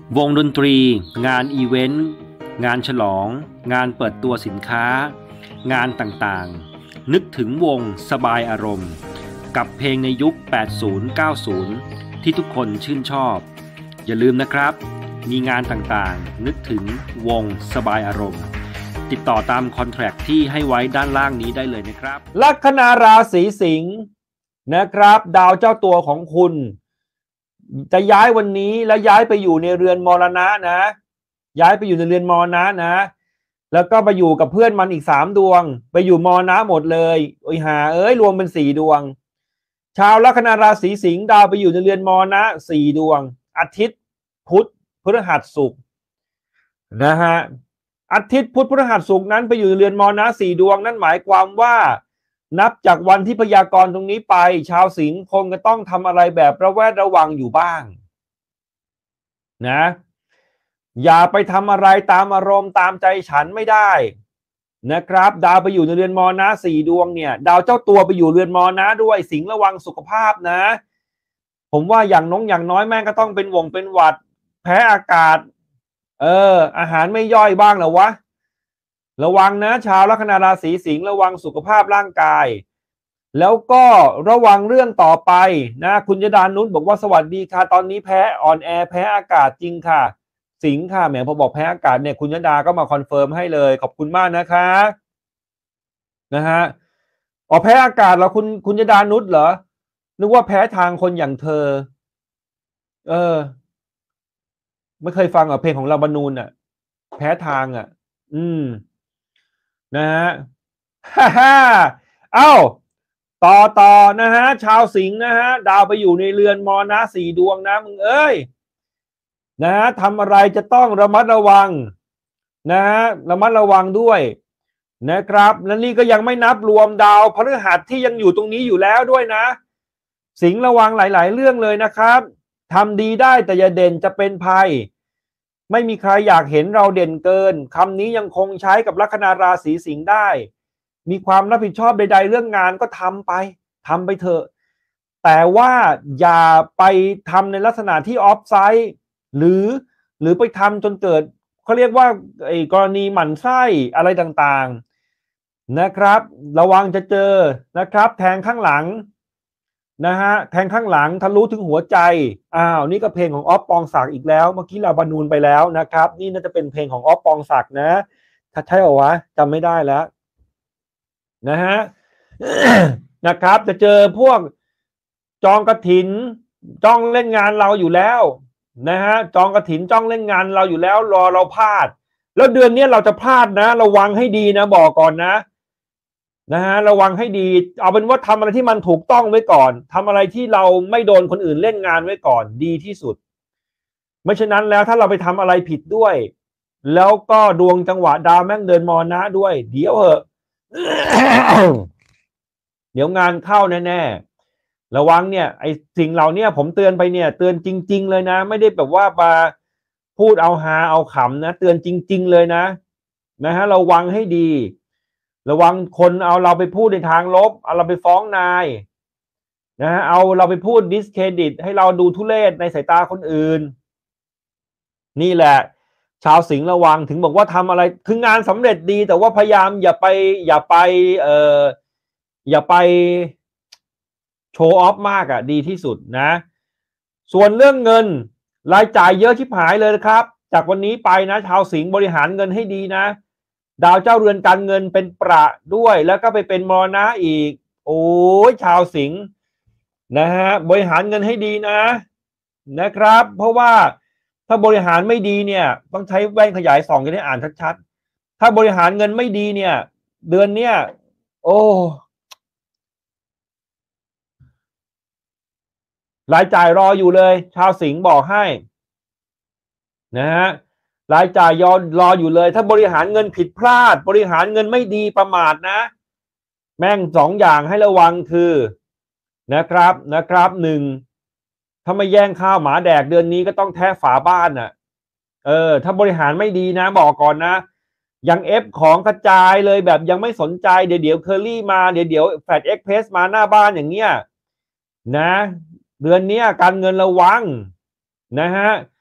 วงดนตรีงานอีเวนต์งานฉลองงานเปิดตัวสินค้างานต่างๆนึกถึงวงสบายอารมณ์กับเพลงในยุค 80-90 ที่ทุกคนชื่นชอบอย่าลืมนะครับมีงานต่างๆนึกถึงวงสบายอารมณ์ติดต่อตามคอนแทรคที่ให้ไว้ด้านล่างนี้ได้เลยนะครับลัคนาราศีสิงห์นะครับดาวเจ้าตัวของคุณจะย้ายวันนี้แล้วย้ายไปอยู่ในเรือนมรณะนะย้ายไปอยู่ในเรือนมรณะนะแล้วก็ไปอยู่กับเพื่อนมันอีก3 ดวงไปอยู่มรณะหมดเลยโอ้ยหารวมเป็น4 ดวงชาวลัคนาราศีสิงห์ดาวไปอยู่ในเรือนมรณะ4 ดวงอาทิตย์พุธพฤหัสศุกร์นะฮะอาทิตย์พุธพฤหัสศุกร์นั้นไปอยู่ในเรือนมรณะ4 ดวงนั่นหมายความว่านับจากวันที่พยากรณ์ตรงนี้ไปชาวสิงห์คงจะต้องทำอะไรแบบระแวดระวังอยู่บ้างนะอย่าไปทำอะไรตามอารมณ์ตามใจฉันไม่ได้นะครับดาวไปอยู่ในเรือนมรณะ4 ดวงเนี่ยดาวเจ้าตัวไปอยู่เรือนมรณะด้วยสิงห์ระวังสุขภาพนะผมว่าอย่างน้อยแม่งก็ต้องเป็นหวัดแพ้อากาศอาหารไม่ย่อยบ้างเหรอวะระวังนะชาวลัคนาราศีสิงห์ระวังสุขภาพร่างกายแล้วก็ระวังเรื่องต่อไปนะคุณยดานุชบอกว่าสวัสดีค่ะตอนนี้แพ้อ่อนแอแพ้อากาศจริงค่ะสิงห์ค่ะแหมพอบอกแพ้อากาศเนี่ยคุณยดาก็มาคอนเฟิร์มให้เลยขอบคุณมากนะคะนะฮะอ๋อแพ้อากาศเหรอคุณยดานุชเหรอนึกว่าแพ้ทางคนอย่างเธอไม่เคยฟังเพลงของลาบานูนอ่ะแพ้ทางอ่ะนะฮะเอ้าต่อนะฮะชาวสิงห์นะฮะดาวไปอยู่ในเรือนมรณะ4 ดวงนะมึงนะฮะทำอะไรจะต้องระมัดระวังนะฮะระมัดระวังด้วยนะครับและนี่ก็ยังไม่นับรวมดาวพฤหัสที่ยังอยู่ตรงนี้อยู่แล้วด้วยนะสิงห์ระวังหลายๆเรื่องเลยนะครับทำดีได้แต่อย่าเด่นจะเป็นภัยไม่มีใครอยากเห็นเราเด่นเกินคำนี้ยังคงใช้กับลัคนาราศีสิงห์ได้มีความรับผิดชอบใดๆเรื่องงานก็ทำไปเถอะแต่ว่าอย่าไปทำในลักษณะที่ออฟไซด์หรือไปทำจนเกิดเขาเรียกว่ากรณีหมั่นไส้อะไรต่างๆนะครับระวังจะเจอนะครับแทงข้างหลังนะฮะแทงข้างหลังทะลุถึงหัวใจนี่ก็เพลงของอ๊อฟปองศักดิ์อีกแล้วเมื่อกี้ลาบานูนไปแล้วนะครับนี่น่าจะเป็นเพลงของอ๊อฟปองศักดิ์นะถ้าใช่เหรอวะจำไม่ได้แล้วนะฮะ นะครับจะเจอพวกจองกฐินจ้องเล่นงานเราอยู่แล้วนะฮะจองกฐินจ้องเล่นงานเราอยู่แล้วรอเราพลาดแล้วเดือนนี้เราจะพลาดนะระวังให้ดีนะบอกก่อนนะฮะระวังให้ดีเอาเป็นว่าทำอะไรที่มันถูกต้องไว้ก่อนทำอะไรที่เราไม่โดนคนอื่นเล่นงานไว้ก่อนดีที่สุดไม่เช่นนั้นแล้วถ้าเราไปทำอะไรผิดด้วยแล้วก็ดวงจังหวะดาวแม่งเดินมรณะด้วยเดี๋ยวเหอะ เดี๋ยวงานเข้าแน่ๆระวังเนี่ยไอ้สิ่งเหล่านี้ผมเตือนไปเนี่ยเตือนจริงๆเลยนะไม่ได้แบบว่ามาพูดเอาฮาเอาขำนะเตือนจริงๆเลยนะฮะระวังให้ดีระวังคนเอาเราไปพูดในทางลบเอาเราไปฟ้องนายนะฮะเอาเราไปพูดดิสเครดิตให้เราดูทุเรศในสายตาคนอื่นนี่แหละชาวสิงห์ระวังถึงบอกว่าทำอะไรคืองานสำเร็จดีแต่ว่าพยายามอย่าไปโชว์ออฟมากดีที่สุดนะส่วนเรื่องเงินรายจ่ายเยอะชิบหายเลยนะครับจากวันนี้ไปนะชาวสิงห์บริหารเงินให้ดีนะดาวเจ้าเรือนการเงินเป็นประด้วยแล้วก็ไปเป็นมรณะอีกโอ้ยชาวสิงห์นะฮะบริหารเงินให้ดีนะครับเพราะว่าถ้าบริหารไม่ดีเนี่ยต้องใช้แว่นขยายส่องจะได้อ่านชัดๆถ้าบริหารเงินไม่ดีเนี่ยเดือนเนี้ยโอ้รายจ่ายรออยู่เลยชาวสิงห์บอกให้นะฮะรายจ่ายรออยู่เลยถ้าบริหารเงินผิดพลาดบริหารเงินไม่ดีประมาทนะแม่ง2 อย่างให้ระวังคือนะครับ1ถ้าไม่แย่งข้าวหมาแดกเดือนนี้ก็ต้องแท้ฝาบ้านถ้าบริหารไม่ดีนะบอกก่อนนะยังเอฟของกระจายเลยแบบยังไม่สนใจเดี๋ยวเคอรี่มาเดี๋ยวแฟลชเอ็กเพรสมาหน้าบ้านอย่างเงี้ยนะเดือนนี้การเงินระวังนะฮะ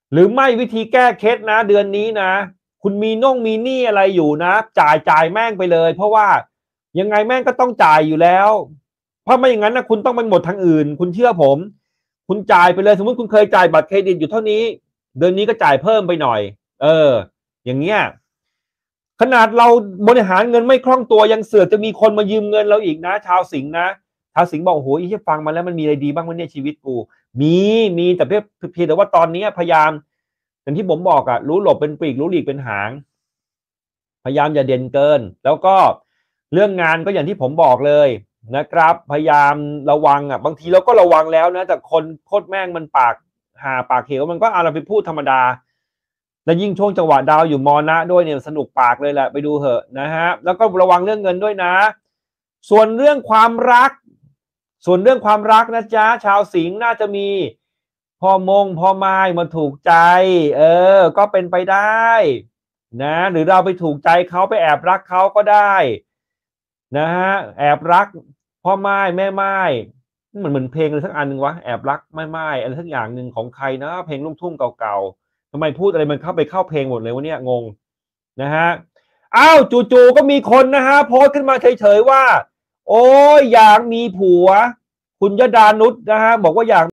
หรือไม่วิธีแก้เคล็ดนะเดือนนี้นะคุณมีหนี้อะไรอยู่นะจ่ายแม่งไปเลยเพราะว่ายังไงแม่งก็ต้องจ่ายอยู่แล้วเพราะไม่อย่างนั้นนะคุณต้องไปหมดทางอื่นคุณเชื่อผมคุณจ่ายไปเลยสมมติคุณเคยจ่ายบัตรเครดิตอยู่เท่านี้เดือนนี้ก็จ่ายเพิ่มไปหน่อยอย่างเงี้ยขนาดเราบริหารเงินไม่คล่องตัวยังเสือกจะมีคนมายืมเงินเราอีกนะชาวสิงห์นะชาวสิงห์บอกโอ้โหอีฟังมาแล้วมันมีอะไรดีบ้างวะเนี่ยชีวิตกูมีแต่เพียงแต่ว่าตอนนี้พยายามอย่างที่ผมบอกอะรู้หลบเป็นปลีกรู้หลีกเป็นหางพยายามอย่าเด่นเกินแล้วก็เรื่องงานก็อย่างที่ผมบอกเลยนะครับพยายามระวังอะบางทีเราก็ระวังแล้วนะแต่คนโคตรแม่งมันปากเหวมันก็เอาเราไปพูดธรรมดาและยิ่งช่วงจังหวะดาวอยู่มอนะด้วยเนี่ยสนุกปากเลยแหละไปดูเหอะนะฮะแล้วก็ระวังเรื่องเงินด้วยนะส่วนเรื่องความรักนะจ๊ะชาวสิงห์น่าจะมีพ่อไม้มาถูกใจก็เป็นไปได้นะหรือเราไปถูกใจเขาไปแอบรักเขาก็ได้นะฮะแอบรักพ่อไม้แม่ไม้เหมือนเพลงอะไรสักอันนึงวะแอบรักแม่ไม้อะไรสักอย่างหนึ่งของใครนะเพลงลูกทุ่งเก่าๆทำไมพูดอะไรมันเข้าเพลงหมดเลยวะเนี่ยงงนะฮะอ้าวจู่ๆก็มีคนนะฮะโพสต์ขึ้นมาเฉยๆว่าโอ้ยอยากมีผัวคุณยดานุชนะฮะบอกว่าอยาก